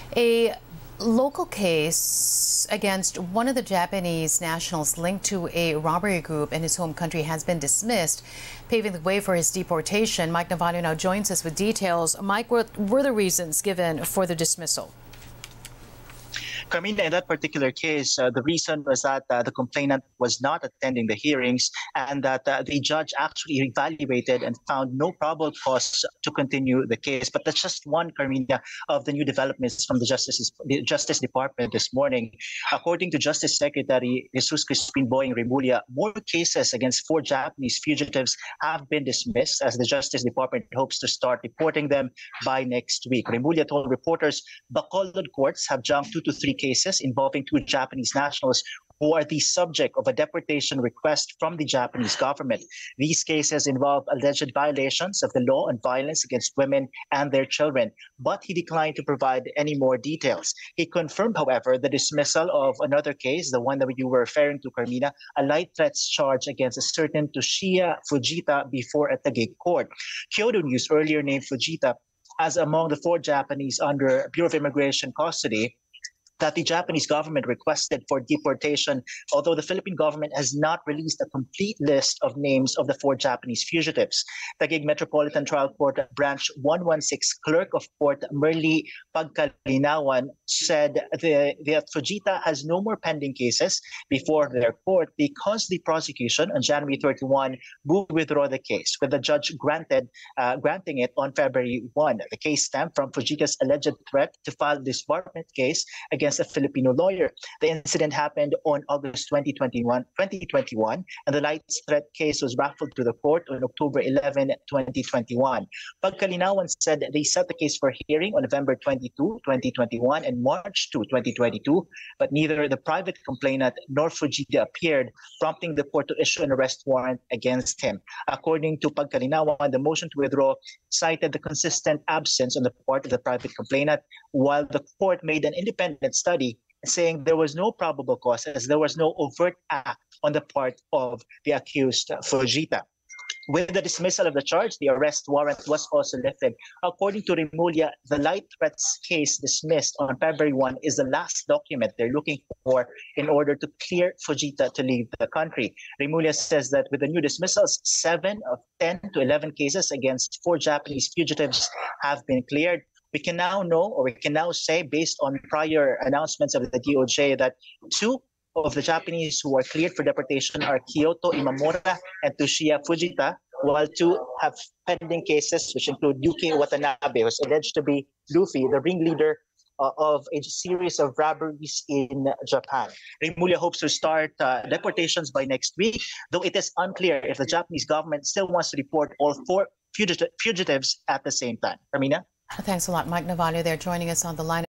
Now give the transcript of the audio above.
A local case against one of the Japanese nationals linked to a robbery group in his home country has been dismissed, paving the way for his deportation. Mike Navarro now joins us with details. Mike, what were the reasons given for the dismissal? Carmina, in that particular case, the reason was that the complainant was not attending the hearings and that the judge actually evaluated and found no probable cause to continue the case. But that's just one, Carmina, of the new developments from the Justice Department this morning. According to Justice Secretary Jesus Crispin Boying Remulla, more cases against 4 Japanese fugitives have been dismissed as the Justice Department hopes to start deporting them by next week. Remulla told reporters Bacolod courts have jumped 2 to 3 cases involving 2 Japanese nationals who are the subject of a deportation request from the Japanese government. These cases involve alleged violations of the law on violence against women and their children, but he declined to provide any more details. He confirmed, however, the dismissal of another case, the one that you were referring to, Carmina, a light threats charge against a certain Toshiya Fujita before a Taguig court. Kyodo News earlier named Fujita as among the 4 Japanese under Bureau of Immigration custody that the Japanese government requested for deportation, although the Philippine government has not released a complete list of names of the 4 Japanese fugitives. Taguig Metropolitan Trial Court Branch 116 Clerk of Court Merly Pagkalinawan said that Fujita has no more pending cases before their court because the prosecution on January 31 moved to withdraw the case, with the judge granting it on February 1. The case stemmed from Fujita's alleged threat to file a disbarment case against a Filipino lawyer. The incident happened on August 2021, and the light threat case was referred to the court on October 11, 2021. Pagkalinawan said they set the case for hearing on November 22, 2021 and March 2, 2022, but neither the private complainant nor Fujita appeared, prompting the court to issue an arrest warrant against him. According to Pagkalinawan, the motion to withdraw cited the consistent absence on the part of the private complainant, while the court made an independent study saying there was no probable cause as there was no overt act on the part of the accused Fujita. With the dismissal of the charge, the arrest warrant was also lifted. According to Remulla, the light threats case dismissed on February 1 is the last document they're looking for in order to clear Fujita to leave the country. Remulla says that with the new dismissals, 7 of 10 to 11 cases against 4 Japanese fugitives have been cleared. We can now know, or we can now say, based on prior announcements of the DOJ, that 2 of the Japanese who are cleared for deportation are Kyoto Imamura and Toshiya Fujita, while 2 have pending cases, which include Yuki Watanabe, who's alleged to be Luffy, the ringleader of a series of robberies in Japan. Remulla hopes to start deportations by next week, though it is unclear if the Japanese government still wants to deport all 4 fugitives at the same time. Carmina? Thanks a lot, Mike Navarro there joining us on the line.